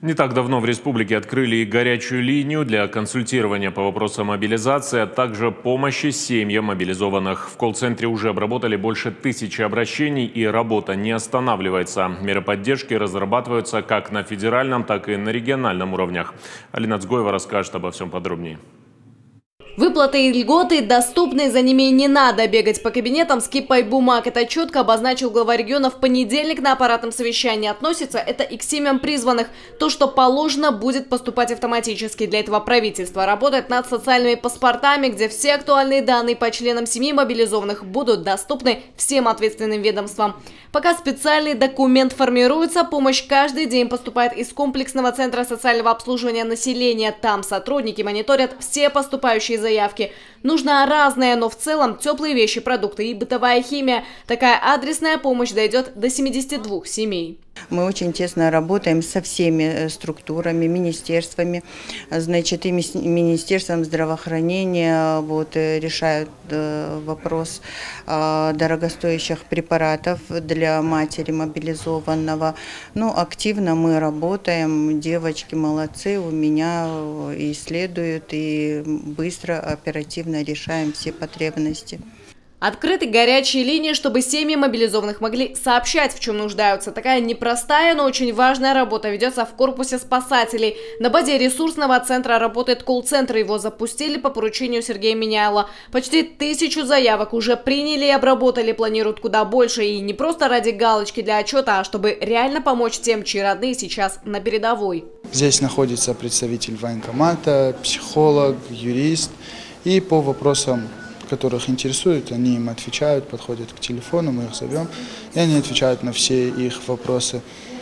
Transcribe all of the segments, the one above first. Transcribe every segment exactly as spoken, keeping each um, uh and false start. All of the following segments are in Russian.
Не так давно в республике открыли и горячую линию для консультирования по вопросам мобилизации, а также помощи семьям мобилизованных. В колл-центре уже обработали больше тысячи обращений, и работа не останавливается. Меры поддержки разрабатываются как на федеральном, так и на региональном уровнях. Алина Цгоева расскажет обо всем подробнее. Выплаты и льготы доступны, за ними не надо бегать по кабинетам с кипой бумаг. Это четко обозначил глава региона в понедельник на аппаратном совещании. Относится это и к семьям призванных. То, что положено, будет поступать автоматически. Для этого правительство работает над социальными паспортами, где все актуальные данные по членам семьи мобилизованных будут доступны всем ответственным ведомствам. Пока специальный документ формируется, помощь каждый день поступает из комплексного центра социального обслуживания населения. Там сотрудники мониторят все поступающие заявки. Нужно разное, но в целом теплые вещи, продукты и бытовая химия. Такая адресная помощь дойдет до семидесяти двух семей. Мы очень тесно работаем со всеми структурами, министерствами. Значит, и Министерством здравоохранения вот, решают вопрос дорогостоящих препаратов для матери мобилизованного. Ну, активно мы работаем, девочки молодцы, у меня исследуют и быстро, оперативно решаем все потребности. Открыты горячие линии, чтобы семьи мобилизованных могли сообщать, в чем нуждаются. Такая непростая, но очень важная работа ведется в корпусе спасателей. На базе ресурсного центра работает колл-центр. Его запустили по поручению Сергея Миняйла. Почти тысячу заявок уже приняли и обработали. Планируют куда больше. И не просто ради галочки для отчета, а чтобы реально помочь тем, чьи родные сейчас на передовой. Здесь находится представитель военкомата, психолог, юрист. И по вопросам, которых интересуют, они им отвечают, подходят к телефону, мы их зовем, и они отвечают на все их вопросы.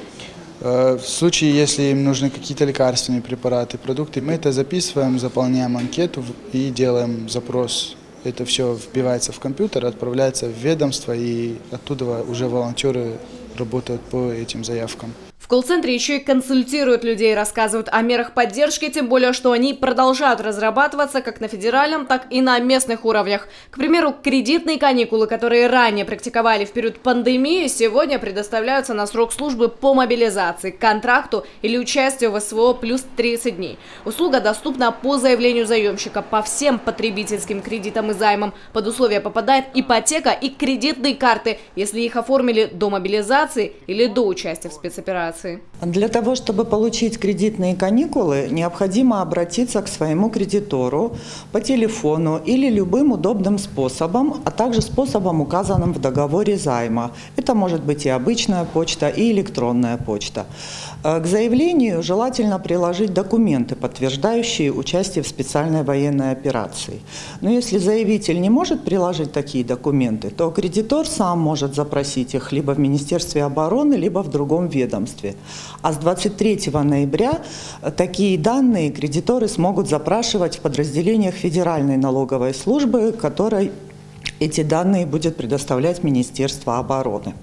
В случае, если им нужны какие-то лекарственные препараты, продукты, мы это записываем, заполняем анкету и делаем запрос. Это все вбивается в компьютер, отправляется в ведомство, и оттуда уже волонтеры работают по этим заявкам. В колл-центре еще и консультируют людей, рассказывают о мерах поддержки, тем более, что они продолжают разрабатываться как на федеральном, так и на местных уровнях. К примеру, кредитные каникулы, которые ранее практиковали в период пандемии, сегодня предоставляются на срок службы по мобилизации, контракту или участию в СВО плюс тридцать дней. Услуга доступна по заявлению заемщика по всем потребительским кредитам и займам. Под условия попадает ипотека и кредитные карты, если их оформили до мобилизации или до участия в спецоперации. Для того, чтобы получить кредитные каникулы, необходимо обратиться к своему кредитору по телефону или любым удобным способом, а также способом, указанным в договоре займа. Это может быть и обычная почта, и электронная почта. К заявлению желательно приложить документы, подтверждающие участие в специальной военной операции. Но если заявитель не может приложить такие документы, то кредитор сам может запросить их либо в Министерстве обороны, либо в другом ведомстве. А с двадцать третьего ноября такие данные кредиторы смогут запрашивать в подразделениях Федеральной налоговой службы, которой эти данные будет предоставлять Министерство обороны.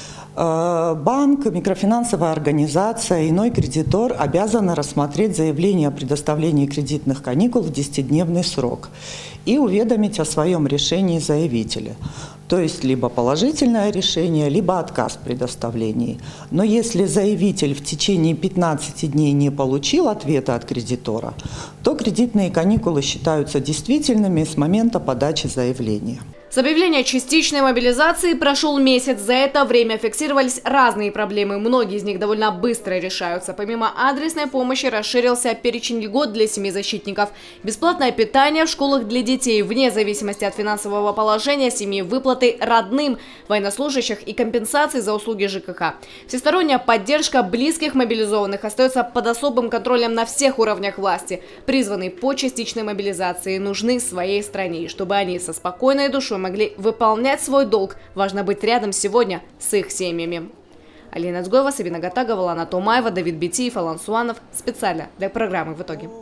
Банк, микрофинансовая организация, иной кредитор обязаны рассмотреть заявление о предоставлении кредитных каникул в десятидневный срок и уведомить о своем решении заявителя. То есть либо положительное решение, либо отказ в предоставлении. Но если заявитель в течение пятнадцати дней не получил ответа от кредитора, то кредитные каникулы считаются действительными с момента подачи заявления. С объявления частичной мобилизации прошел месяц. За это время фиксировались разные проблемы. Многие из них довольно быстро решаются. Помимо адресной помощи расширился перечень льгот для семей защитников. Бесплатное питание в школах для детей, вне зависимости от финансового положения семьи, выплаты родным военнослужащих и компенсации за услуги ЖКХ. Всесторонняя поддержка близких мобилизованных остается под особым контролем на всех уровнях власти. Призванные по частичной мобилизации нужны своей стране, чтобы они со спокойной душой могли выполнять свой долг. Важно быть рядом сегодня с их семьями. Алина Цгоева, Сабина Гатагова, Лана Томаева, Давид Битиев, Алан Суанов. Специально для программы «В итоге».